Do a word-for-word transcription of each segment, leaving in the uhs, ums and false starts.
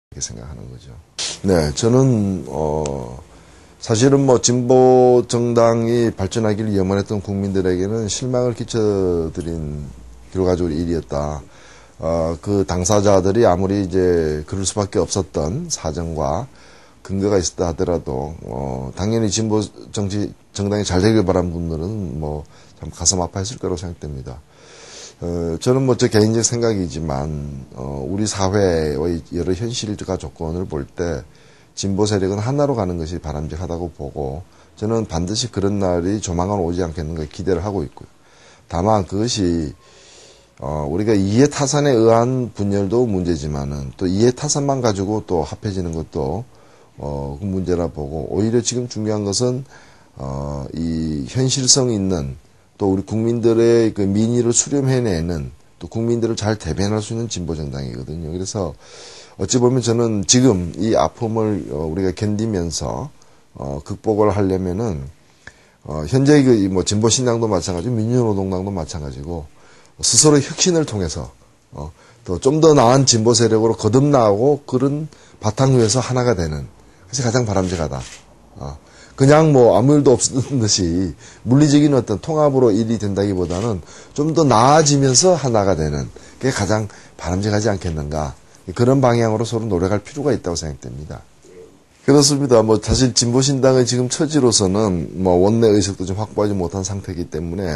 이렇게 생각하는 거죠. 네, 저는 어 사실은 뭐 진보 정당이 발전하기를 염원했던 국민들에게는 실망을 끼쳐드린 결과적으로 일이었다. 어, 그 당사자들이 아무리 이제 그럴 수밖에 없었던 사정과 근거가 있었다 하더라도 어, 당연히 진보 정치 정당이 잘 되길 바란 분들은 뭐 참 가슴 아파했을 거라고 생각됩니다. 어, 저는 뭐 저 개인적 생각이지만 어, 우리 사회의 여러 현실과 조건을 볼 때 진보 세력은 하나로 가는 것이 바람직하다고 보고 저는 반드시 그런 날이 조만간 오지 않겠는가 기대를 하고 있고요. 다만 그것이 어, 우리가 이해타산에 의한 분열도 문제지만은 또 이해타산만 가지고 또 합해지는 것도 어, 그 문제라 보고 오히려 지금 중요한 것은 어, 이 현실성 있는 또 우리 국민들의 그 민의를 수렴해내는 또 국민들을 잘 대변할 수 있는 진보 정당이거든요. 그래서 어찌 보면 저는 지금 이 아픔을 어, 우리가 견디면서 어, 극복을 하려면은 어, 현재 그 뭐 진보 신당도 마찬가지고 민주노동당도 마찬가지고 스스로의 혁신을 통해서 어, 또 좀 더 나은 진보 세력으로 거듭나고 그런 바탕 위에서 하나가 되는 것이 가장 바람직하다. 어. 그냥 뭐 아무 일도 없었던 듯이 물리적인 어떤 통합으로 일이 된다기보다는 좀 더 나아지면서 하나가 되는 게 가장 바람직하지 않겠는가. 그런 방향으로 서로 노력할 필요가 있다고 생각됩니다. 그렇습니다. 뭐 사실 진보신당의 지금 처지로서는 뭐 원내 의석도 좀 확보하지 못한 상태이기 때문에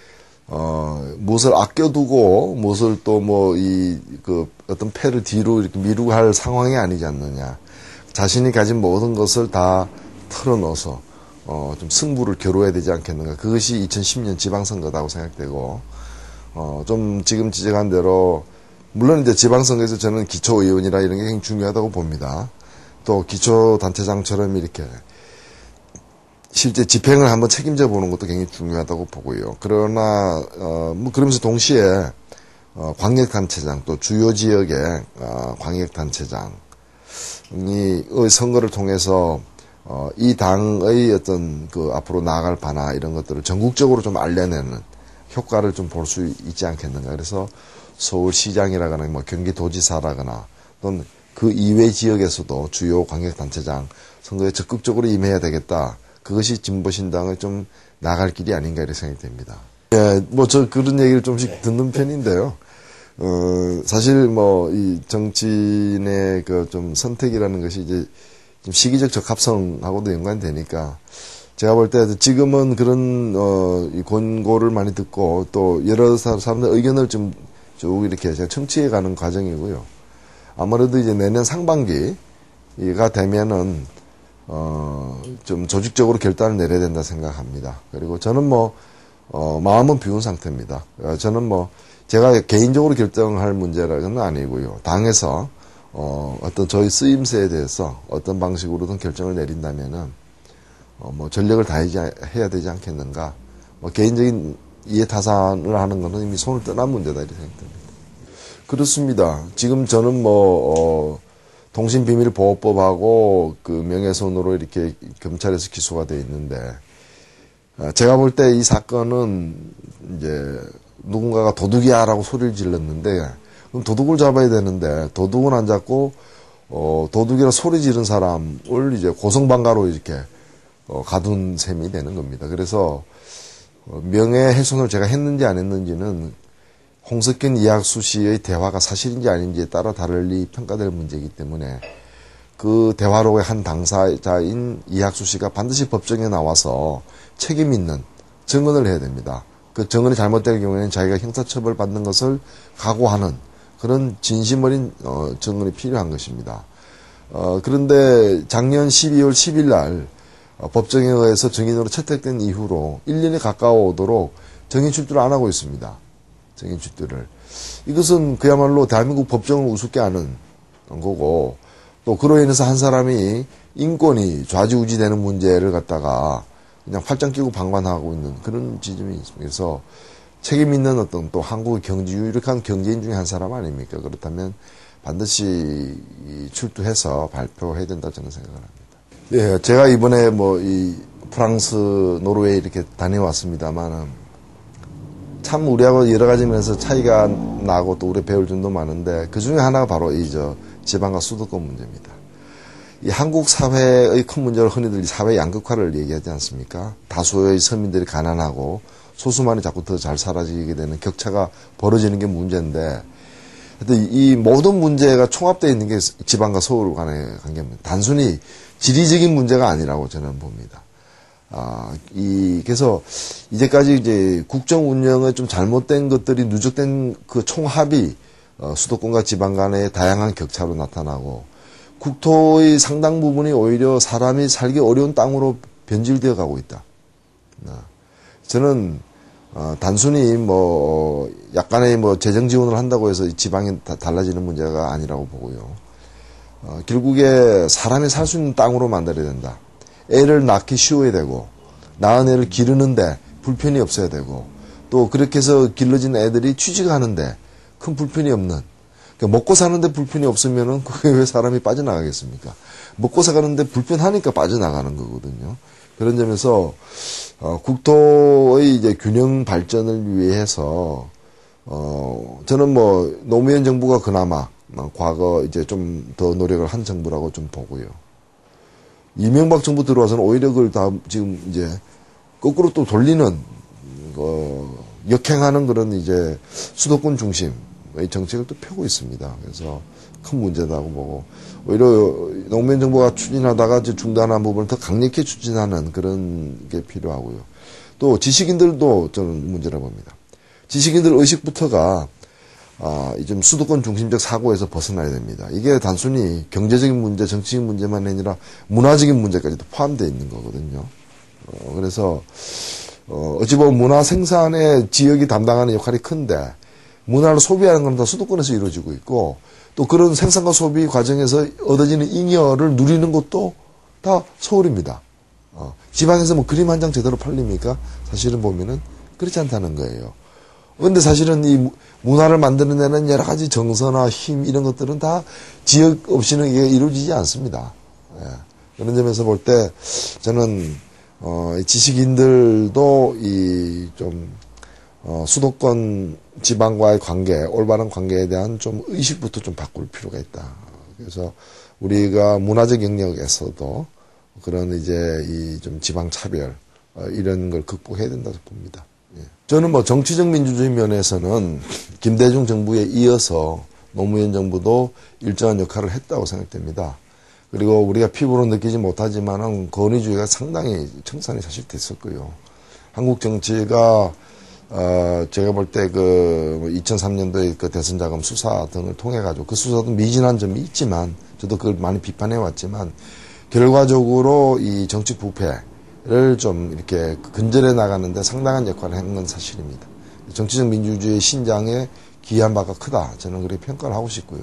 어 무엇을 아껴두고 무엇을 또 뭐 이 그 어떤 패를 뒤로 이렇게 미루고 할 상황이 아니지 않느냐. 자신이 가진 모든 것을 다 털어넣어서 어 좀 승부를 겨뤄야 되지 않겠는가. 그것이 이천십 년 지방선거다고 생각되고 어 좀 지금 지적한 대로 물론 이제 지방선거에서 저는 기초의원이라 이런 게 굉장히 중요하다고 봅니다. 또 기초단체장처럼 이렇게 실제 집행을 한번 책임져 보는 것도 굉장히 중요하다고 보고요. 그러나 어 뭐 그러면서 동시에 어 광역단체장 또 주요 지역의 어 광역단체장이 선거를 통해서 어 이 당의 어떤 그 앞으로 나아갈 바나 이런 것들을 전국적으로 좀 알려내는 효과를 좀 볼 수 있지 않겠는가. 그래서 서울시장이라거나 뭐 경기도지사라거나 또는 그 이외 지역에서도 주요 광역단체장 선거에 적극적으로 임해야 되겠다. 그것이 진보신당을 좀 나갈 길이 아닌가 이렇게 생각이 됩니다. 예, 뭐 저 그런 얘기를 좀씩 듣는 편인데요. 어, 사실 뭐 이 정치인의 그 좀 선택이라는 것이 이제 좀 시기적 적합성하고도 연관되니까 제가 볼 때 지금은 그런 어, 이 권고를 많이 듣고 또 여러 사람들 의견을 좀 쭉 이렇게 제가 청취해 가는 과정이고요. 아무래도 이제 내년 상반기가 되면은 어, 좀 조직적으로 결단을 내려야 된다 생각합니다. 그리고 저는 뭐 어, 마음은 비운 상태입니다. 어, 저는 뭐 제가 개인적으로 결정할 문제라는 아니고요. 당에서 어, 어떤 저희 쓰임새에 대해서 어떤 방식으로든 결정을 내린다면은 어, 뭐 전력을 다해야 해야 되지 않겠는가. 뭐 개인적인 이해타산을 하는 것은 이미 손을 떠난 문제다 이렇게 생각됩니다. 그렇습니다. 지금 저는 뭐 어, 통신비밀보호법하고 그 명예훼손으로 이렇게 검찰에서 기소가 돼 있는데 어, 제가 볼 때 이 사건은 이제 누군가가 도둑이야라고 소리를 질렀는데 그럼 도둑을 잡아야 되는데 도둑은 안 잡고 어, 도둑이라 소리 지른 사람을 이제 고성방가로 이렇게 어, 가둔 셈이 되는 겁니다. 그래서 어, 명예훼손을 제가 했는지 안 했는지는 홍석현 이학수 씨의 대화가 사실인지 아닌지에 따라 다르리 평가될 문제이기 때문에 그 대화록의 한 당사자인 이학수 씨가 반드시 법정에 나와서 책임 있는 증언을 해야 됩니다. 그 증언이 잘못될 경우에는 자기가 형사처벌 받는 것을 각오하는 그런 진심 어린 어, 증언이 필요한 것입니다. 어, 그런데 작년 십이월 십일 날 어, 법정에 의해서 증인으로 채택된 이후로 일 년이 가까워오도록 증인 출두를 안 하고 있습니다. 증인 출두를. 이것은 그야말로 대한민국 법정을 우습게 하는 거고 또 그로 인해서 한 사람이 인권이 좌지우지되는 문제를 갖다가 그냥 팔짱 끼고 방관하고 있는 그런 지점이 있습니다. 그래서 책임 있는 어떤 또 한국의 경제 유력한 경제인 중에 한 사람 아닙니까? 그렇다면 반드시 출두해서 발표해야 된다 저는 생각을 합니다. 예, 제가 이번에 뭐 이 프랑스, 노르웨이 이렇게 다녀왔습니다만은 참 우리하고 여러 가지 면에서 차이가 나고 또 우리 배울 점도 많은데 그 중에 하나가 바로 이 저 지방과 수도권 문제입니다. 이 한국 사회의 큰 문제를 흔히들 사회 양극화를 얘기하지 않습니까? 다수의 서민들이 가난하고 소수만이 자꾸 더 잘 살아지게 되는 격차가 벌어지는 게 문제인데, 이 모든 문제가 총합되어 있는 게 지방과 서울 간의 관계입니다. 단순히 지리적인 문제가 아니라고 저는 봅니다. 아, 이, 그래서 이제까지 이제 국정 운영의 좀 잘못된 것들이 누적된 그 총합이 어, 수도권과 지방 간의 다양한 격차로 나타나고, 국토의 상당 부분이 오히려 사람이 살기 어려운 땅으로 변질되어 가고 있다. 저는 어, 단순히 뭐 약간의 뭐 재정 지원을 한다고 해서 지방이 다 달라지는 문제가 아니라고 보고요. 어, 결국에 사람이 살 수 있는 땅으로 만들어야 된다. 애를 낳기 쉬워야 되고, 낳은 애를 기르는데 불편이 없어야 되고, 또 그렇게 해서 길러진 애들이 취직하는데 큰 불편이 없는, 그러니까 먹고 사는데 불편이 없으면은 그게 왜 사람이 빠져나가겠습니까? 먹고 사가는데 불편하니까 빠져나가는 거거든요. 그런 점에서 어, 국토의 이제 균형 발전을 위해서 어, 저는 뭐 노무현 정부가 그나마 과거 이제 좀 더 노력을 한 정부라고 좀 보고요. 이명박 정부 들어와서는 오히려 그걸 다 지금 이제 거꾸로 또 돌리는 어, 역행하는 그런 이제 수도권 중심의 정책을 또 펴고 있습니다. 그래서 큰 문제다고 보고, 오히려 노무현 정부가 추진하다가 중단한 부분을 더 강력히 추진하는 그런 게 필요하고요. 또 지식인들도 저는 문제라고 봅니다. 지식인들 의식부터가 아, 좀 수도권 중심적 사고에서 벗어나야 됩니다. 이게 단순히 경제적인 문제, 정치적인 문제만 아니라 문화적인 문제까지도 포함되어 있는 거거든요. 어, 그래서 어, 어찌 보면 문화 생산에 지역이 담당하는 역할이 큰데, 문화를 소비하는 건 다 수도권에서 이루어지고 있고, 또 그런 생산과 소비 과정에서 얻어지는 잉여를 누리는 것도 다 서울입니다. 어, 지방에서 뭐 그림 한 장 제대로 팔립니까? 사실은 보면은 그렇지 않다는 거예요. 근데 사실은 이 문화를 만들어내는 여러 가지 정서나 힘 이런 것들은 다 지역 없이는 이게 이루어지지 않습니다. 예. 그런 점에서 볼 때 저는 어, 지식인들도 이 좀 어, 수도권 지방과의 관계, 올바른 관계에 대한 좀 의식부터 좀 바꿀 필요가 있다. 그래서 우리가 문화적 영역에서도 그런 이제 이 좀 지방 차별 어, 이런 걸 극복해야 된다고 봅니다. 예. 저는 뭐 정치적 민주주의 면에서는 김대중 정부에 이어서 노무현 정부도 일정한 역할을 했다고 생각됩니다. 그리고 우리가 피부로 느끼지 못하지만은 권위주의가 상당히 청산이 사실 됐었고요. 한국 정치가 어, 제가 볼 때 그 이천삼 년도에 그 대선 자금 수사 등을 통해 가지고 그 수사도 미진한 점이 있지만, 저도 그걸 많이 비판해 왔지만, 결과적으로 이 정치 부패를 좀 이렇게 근절해 나가는데 상당한 역할을 한 건 사실입니다. 정치적 민주주의 신장에 기여한 바가 크다. 저는 그렇게 평가를 하고 싶고요.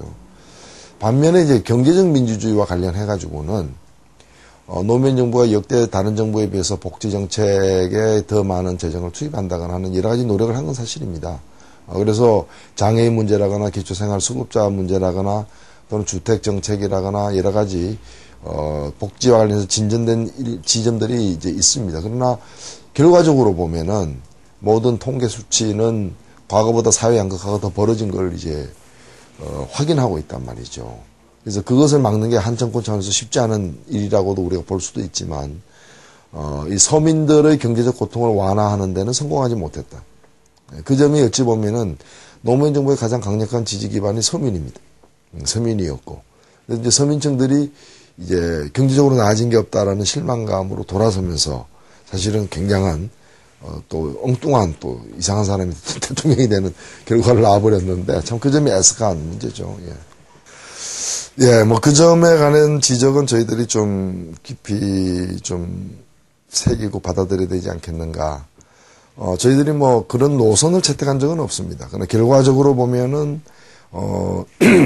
반면에 이제 경제적 민주주의와 관련해 가지고는 어, 노무현 정부가 역대 다른 정부에 비해서 복지 정책에 더 많은 재정을 투입한다거나 하는 여러 가지 노력을 한 건 사실입니다. 어, 그래서 장애인 문제라거나 기초생활수급자 문제라거나 또는 주택 정책이라거나 여러 가지 어, 복지와 관련해서 진전된 일, 지점들이 이제 있습니다. 그러나 결과적으로 보면은 모든 통계 수치는 과거보다 사회 양극화가 더 벌어진 걸 이제 어, 확인하고 있단 말이죠. 그래서 그것을 막는 게 한 정권 차원에서 쉽지 않은 일이라고도 우리가 볼 수도 있지만, 어, 이 서민들의 경제적 고통을 완화하는 데는 성공하지 못했다. 그 점이 어찌 보면은 노무현 정부의 가장 강력한 지지 기반이 서민입니다. 서민이었고, 그래서 이제 서민층들이 이제 경제적으로 나아진 게 없다라는 실망감으로 돌아서면서 사실은 굉장한 어, 또 엉뚱한 또 이상한 사람이 대통령이 되는 결과를 낳아버렸는데, 참 그 점이 애석한 문제죠. 예. 예, 뭐 그 점에 관한 지적은 저희들이 좀 깊이 좀 새기고 받아들여야 되지 않겠는가. 어, 저희들이 뭐 그런 노선을 채택한 적은 없습니다. 그러나 결과적으로 보면은, 어,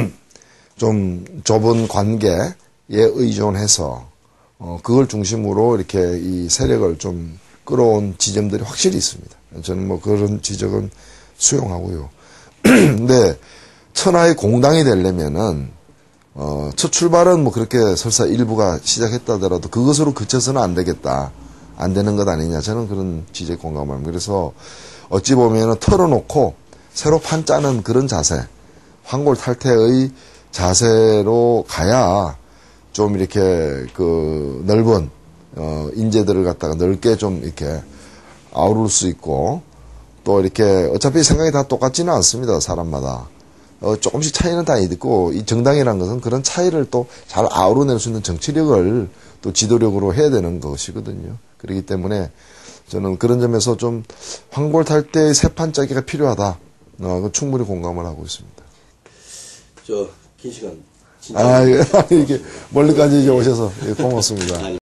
좀 좁은 관계에 의존해서, 어, 그걸 중심으로 이렇게 이 세력을 좀 끌어온 지점들이 확실히 있습니다. 저는 뭐 그런 지적은 수용하고요. 근데 천하의 공당이 되려면은, 어, 첫 출발은 뭐 그렇게 설사 일부가 시작했다더라도 그것으로 그쳐서는 안 되겠다. 안 되는 것 아니냐. 저는 그런 지적에 공감합니다. 그래서 어찌 보면은 털어놓고 새로 판 짜는 그런 자세, 황골탈퇴의 자세로 가야 좀 이렇게 그 넓은 어 인재들을 갖다가 넓게 좀 이렇게 아우를 수 있고 또 이렇게 어차피 생각이 다 똑같지는 않습니다. 사람마다. 어 조금씩 차이는 다 있고 이 정당이라는 것은 그런 차이를 또 잘 아우러낼 수 있는 정치력을 또 지도력으로 해야 되는 것이거든요. 그렇기 때문에 저는 그런 점에서 좀 황골탈 때 세판짜기가 필요하다. 어, 충분히 공감을 하고 있습니다. 저 긴 시간 진짜 아, 이게 멀리까지 이제 오셔서 고맙습니다.